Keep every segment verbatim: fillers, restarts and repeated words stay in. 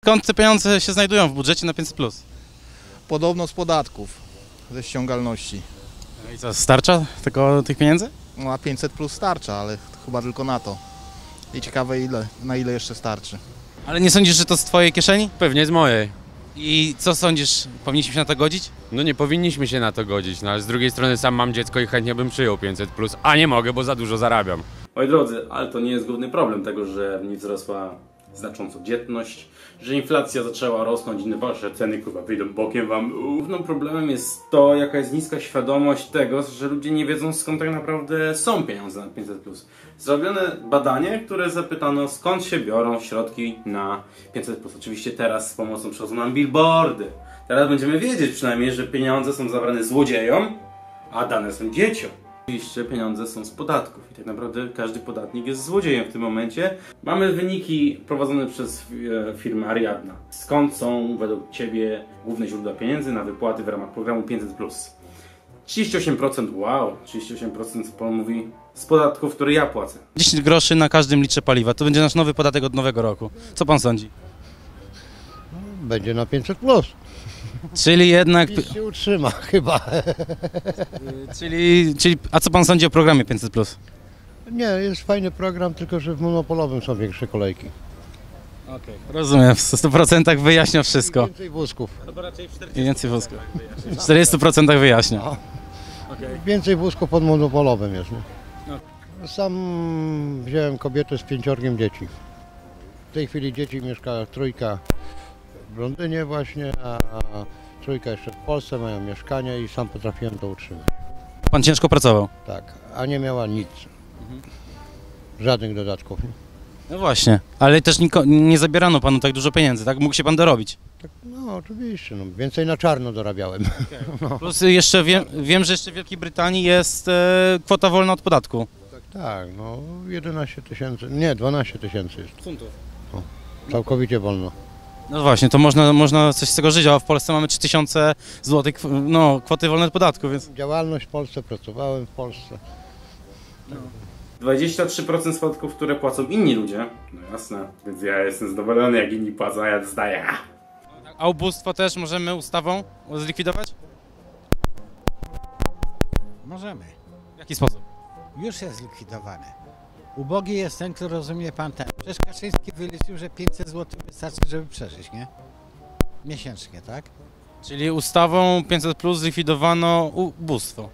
skąd te pieniądze się znajdują w budżecie na pięćset plus? Podobno z podatków, ze ściągalności. I co, starcza tego, tych pieniędzy? No a pięćset plus starcza, ale chyba tylko na to. I ciekawe ile, na ile jeszcze starczy. Ale nie sądzisz, że to z twojej kieszeni? Pewnie z mojej. I co sądzisz, powinniśmy się na to godzić? No nie powinniśmy się na to godzić, no ale z drugiej strony sam mam dziecko i chętnie bym przyjął pięćset plus, a nie mogę, bo za dużo zarabiam. Moi drodzy, ale to nie jest główny problem tego, że nie wzrosła znacząco dzietność, że inflacja zaczęła rosnąć i wasze ceny kurwa wyjdą bokiem wam. Głównym problemem jest to, jaka jest niska świadomość tego, że ludzie nie wiedzą, skąd tak naprawdę są pieniądze na pięćset plus. Zrobione badanie, które zapytano, skąd się biorą środki na pięćset plus. Oczywiście teraz z pomocą przychodzą nam billboardy. Teraz będziemy wiedzieć przynajmniej, że pieniądze są zabrane złodziejom, a dane są dzieciom. Oczywiście pieniądze są z podatków i tak naprawdę każdy podatnik jest złodziejem w tym momencie. Mamy wyniki prowadzone przez firmę Ariadna. Skąd są według Ciebie główne źródła pieniędzy na wypłaty w ramach programu pięćset plus? trzydzieści osiem procent, wow, trzydzieści osiem procent mówi z podatków, które ja płacę. dziesięć groszy na każdym litrze paliwa, to będzie nasz nowy podatek od nowego roku. Co pan sądzi? Będzie na pięćset plus. Czyli jednak... PiS się utrzyma chyba. Czyli, czyli... A co pan sądzi o programie pięćset plus? Nie, jest fajny program, tylko że w monopolowym są większe kolejki. Okay. Rozumiem, w stu procentach wyjaśnia wszystko. I więcej wózków. Albo raczej w czterdziestu procentach. I więcej wózków. W czterdziestu procentach wyjaśnia. No. Okay. Więcej wózków pod monopolowym jest, nie? No. Sam wziąłem kobietę z pięciorgiem dzieci. W tej chwili dzieci mieszka trójka w Londynie właśnie, a trójka jeszcze w Polsce, mają mieszkanie i sam potrafiłem to utrzymać. Pan ciężko pracował? Tak, a nie miała nic. Mhm. Żadnych dodatków. Nie? No właśnie, ale też niko, nie zabierano panu tak dużo pieniędzy, tak? Mógł się pan dorobić? Tak, no oczywiście, no, więcej na czarno dorabiałem. Okay. No. Plus jeszcze wiem, wiem, że jeszcze w Wielkiej Brytanii jest e, kwota wolna od podatku. Tak, tak, no jedenaście tysięcy, nie, dwanaście tysięcy jest. Funtów. O, całkowicie wolno. No właśnie, to można, można coś z tego żyć, a w Polsce mamy trzy tysiące złotych, no, kwoty wolne od podatku, więc... Działalność w Polsce, pracowałem w Polsce. No. dwadzieścia trzy procent z podatków, które płacą inni ludzie, no jasne, więc ja jestem zadowolony, jak inni płacą, a ja dostaję. A ubóstwo też możemy ustawą zlikwidować? Możemy. W jaki sposób? Już jest zlikwidowane. Ubogi jest ten, kto rozumie pan ten. Przecież Kaczyński wyliczył, że pięćset złotych wystarczy, żeby przeżyć, nie? Miesięcznie, tak? Czyli ustawą pięćset plus zlikwidowano ubóstwo.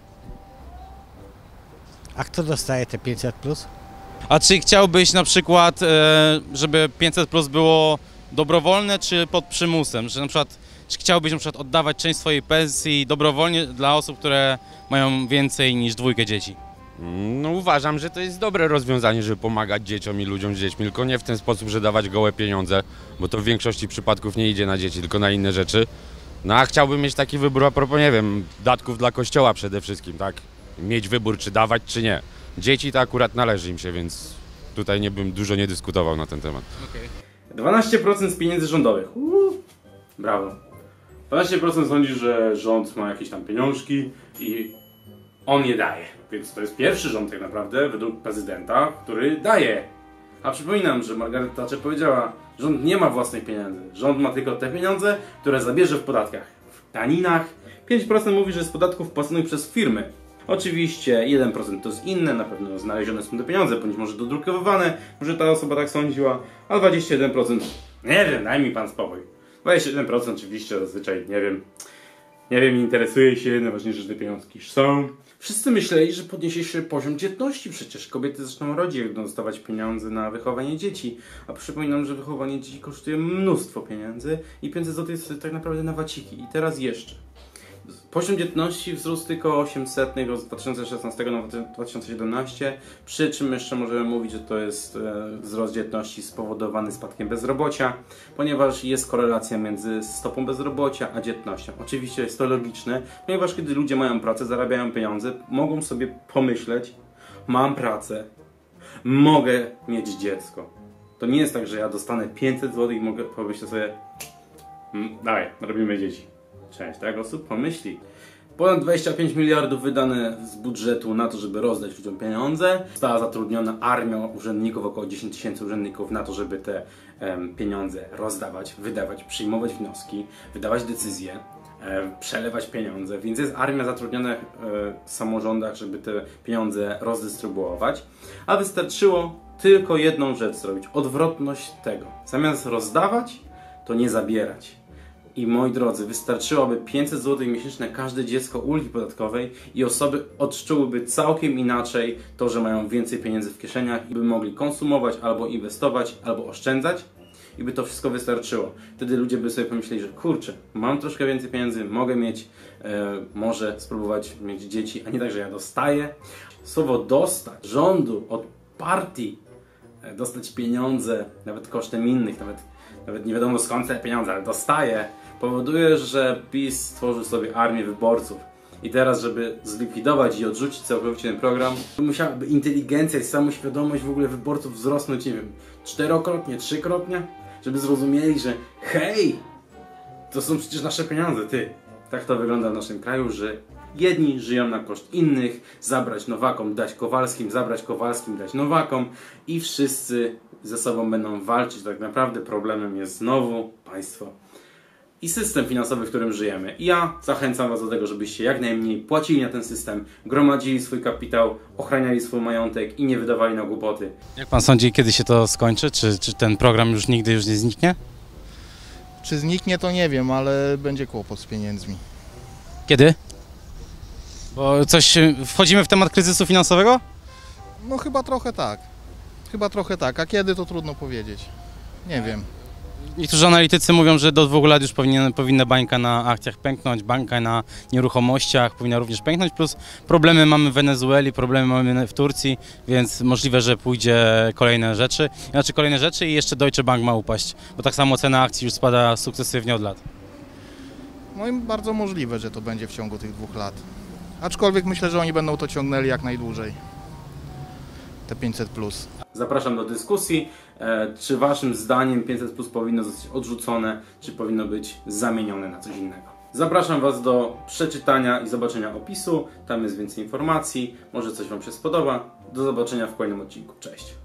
A kto dostaje te pięćset plus? A czy chciałbyś na przykład, żeby pięćset plus było dobrowolne, czy pod przymusem? Że na przykład, czy chciałbyś na przykład oddawać część swojej pensji dobrowolnie dla osób, które mają więcej niż dwójkę dzieci? No uważam, że to jest dobre rozwiązanie, żeby pomagać dzieciom i ludziom z dziećmi, tylko nie w ten sposób, że dawać gołe pieniądze, bo to w większości przypadków nie idzie na dzieci, tylko na inne rzeczy. No a chciałbym mieć taki wybór a propos, nie wiem, datków dla kościoła przede wszystkim, tak? Mieć wybór, czy dawać, czy nie. Dzieci to akurat należy im się, więc tutaj nie bym dużo nie dyskutował na ten temat. Okay. dwanaście procent z pieniędzy rządowych. Uuu, brawo. dwanaście procent sądzi, że rząd ma jakieś tam pieniążki i on je daje. Więc to jest pierwszy rząd tak naprawdę, według prezydenta, który daje. A przypominam, że Margaret Thatcher powiedziała, rząd nie ma własnych pieniędzy. Rząd ma tylko te pieniądze, które zabierze w podatkach, w daninach. pięć procent mówi, że z podatków płaconych przez firmy. Oczywiście jeden procent to jest inne, na pewno znalezione są te pieniądze, bądź może dodrukowywane, może ta osoba tak sądziła, a dwadzieścia jeden procent, nie wiem, daj mi pan spokój. dwadzieścia jeden procent oczywiście zazwyczaj, nie wiem, nie wiem, interesuje się, najważniejsze, że te pieniążki są. Wszyscy myśleli, że podniesie się poziom dzietności, przecież kobiety zaczną rodzić, jak będą dostawać pieniądze na wychowanie dzieci. A przypominam, że wychowanie dzieci kosztuje mnóstwo pieniędzy i pięćset złotych jest tak naprawdę na waciki. I teraz jeszcze. Poziom dzietności wzrósł tylko osiemset z dwa tysiące szesnastego na dwa tysiące siedemnasty, przy czym jeszcze możemy mówić, że to jest e, wzrost dzietności spowodowany spadkiem bezrobocia, ponieważ jest korelacja między stopą bezrobocia a dzietnością. Oczywiście jest to logiczne, ponieważ kiedy ludzie mają pracę, zarabiają pieniądze, mogą sobie pomyśleć, mam pracę, mogę mieć dziecko. To nie jest tak, że ja dostanę pięćset złotych i mogę pomyśleć sobie, dawaj, robimy dzieci. Część tak osób pomyśli. Ponad dwadzieścia pięć miliardów wydane z budżetu na to, żeby rozdać ludziom pieniądze. Została zatrudniona armia urzędników, około dziesięć tysięcy urzędników na to, żeby te em, pieniądze rozdawać, wydawać, przyjmować wnioski, wydawać decyzje, e, przelewać pieniądze. Więc jest armia zatrudniona e, w samorządach, żeby te pieniądze rozdystrybuować. A wystarczyło tylko jedną rzecz zrobić. Odwrotność tego. Zamiast rozdawać, to nie zabierać. I moi drodzy, wystarczyłoby pięćset złotych miesięcznie na każde dziecko ulgi podatkowej i osoby odczułyby całkiem inaczej to, że mają więcej pieniędzy w kieszeniach i by mogli konsumować, albo inwestować, albo oszczędzać i by to wszystko wystarczyło. Wtedy ludzie by sobie pomyśleli, że kurczę, mam troszkę więcej pieniędzy, mogę mieć, e, może spróbować mieć dzieci, a nie tak, że ja dostaję. Słowo dostać rządu od partii, e, dostać pieniądze, nawet kosztem innych, nawet, nawet nie wiadomo skąd te pieniądze, ale dostaję, powoduje, że PiS stworzył sobie armię wyborców. I teraz, żeby zlikwidować i odrzucić całkowicie ten program, musiałaby inteligencja i samoświadomość w ogóle wyborców wzrosnąć, nie wiem, czterokrotnie, trzykrotnie, żeby zrozumieli, że hej, to są przecież nasze pieniądze, ty. Tak to wygląda w naszym kraju, że jedni żyją na koszt innych, zabrać Nowakom, dać Kowalskim, zabrać Kowalskim, dać Nowakom i wszyscy ze sobą będą walczyć. Tak naprawdę problemem jest znowu państwo i system finansowy, w którym żyjemy. I ja zachęcam was do tego, żebyście jak najmniej płacili na ten system, gromadzili swój kapitał, ochraniali swój majątek i nie wydawali na głupoty. Jak pan sądzi, kiedy się to skończy? Czy, czy ten program już nigdy już nie zniknie? Czy zniknie, to nie wiem, ale będzie kłopot z pieniędzmi. Kiedy? Bo coś, wchodzimy w temat kryzysu finansowego? No chyba trochę tak. Chyba trochę tak. A kiedy, to trudno powiedzieć. Nie wiem. Niektórzy analitycy mówią, że do dwóch lat już powinien, powinna bańka na akcjach pęknąć, bańka na nieruchomościach powinna również pęknąć, plus problemy mamy w Wenezueli, problemy mamy w Turcji, więc możliwe, że pójdzie kolejne rzeczy, znaczy kolejne rzeczy i jeszcze Deutsche Bank ma upaść, bo tak samo cena akcji już spada sukcesywnie od lat. No i bardzo możliwe, że to będzie w ciągu tych dwóch lat. Aczkolwiek myślę, że oni będą to ciągnęli jak najdłużej. Te pięćset plus. Zapraszam do dyskusji. E, czy waszym zdaniem pięćset plus powinno zostać odrzucone, czy powinno być zamienione na coś innego? Zapraszam was do przeczytania i zobaczenia opisu. Tam jest więcej informacji. Może coś wam się spodoba. Do zobaczenia w kolejnym odcinku. Cześć!